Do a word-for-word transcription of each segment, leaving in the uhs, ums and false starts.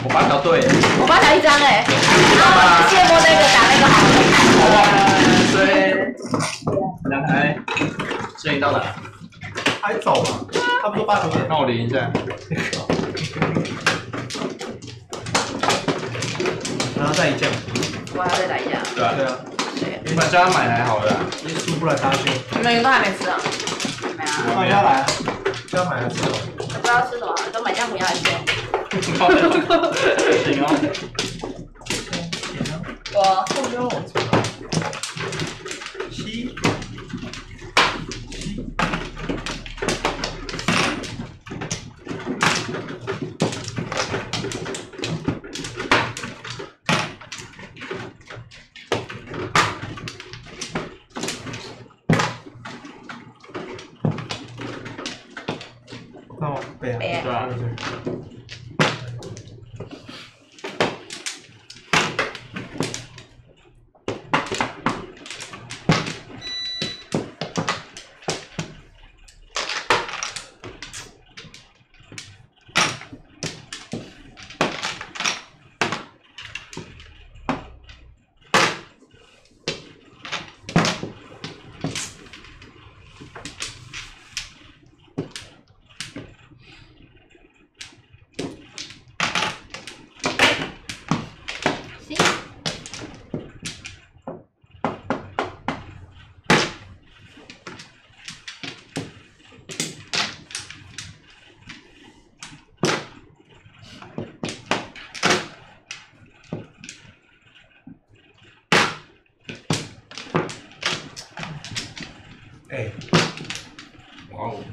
我八条对， 我八条一张哎，然后谢摸那个打那个好了。 好啊，所以两台，所以到哪？ 还早嘛，差不多八九点。 那我连一下。 然后再一降。 我还要再来一下。 对啊， 对啊。 你把叫他买来好了。 你输不来他就。 你们都还没吃啊？没啊。 那要来啊，要买来吃哦。 我不知道吃什么，都买姜母鸭来吃。 行哦。 我。 后腰往前。七。北啊， 对啊。 哎， 哇哦！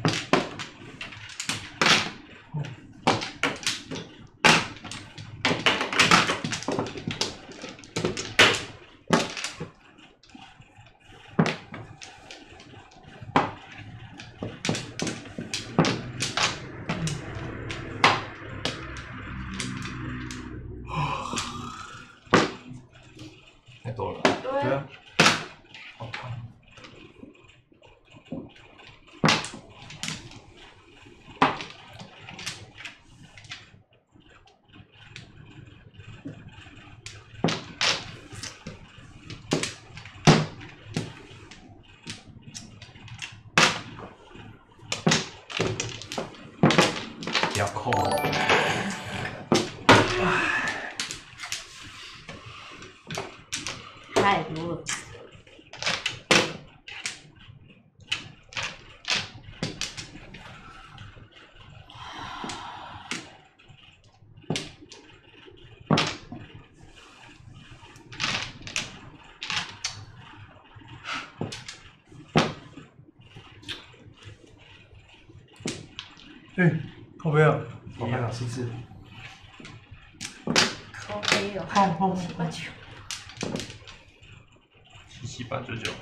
太多了。 对啊。 好烫。不要扣。 太多了。 哎，靠背啊，我看到七次。 靠背哦。 碰碰八九。 七七八九九。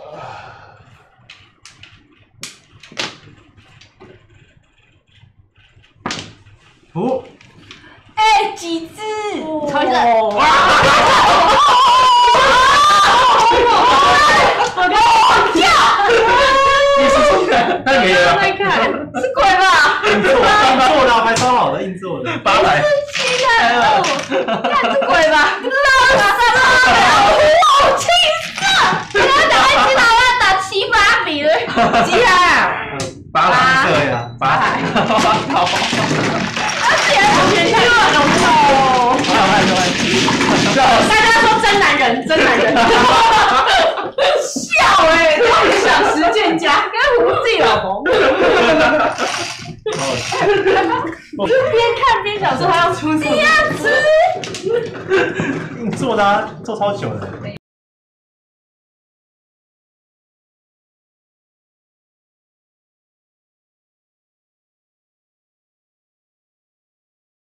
哦。 哎，几只？超一个。哇！我跟我跳。 你是错的，太没了。 再看，是鬼吧？ 硬做，硬做的还超好的，硬做的。 八百。 七看哦，看是鬼吧？拉拉拉拉，好气色！你要打一只打要打七八比了，几海？ 八百。 对呀， 八海。八套。 而且全全很浓哦。大家说真男人，真男人。笑哎，梦想实践家，跟胡自己老婆。我是边看边想说他要出什么样子。 硬做的啊，做超久的。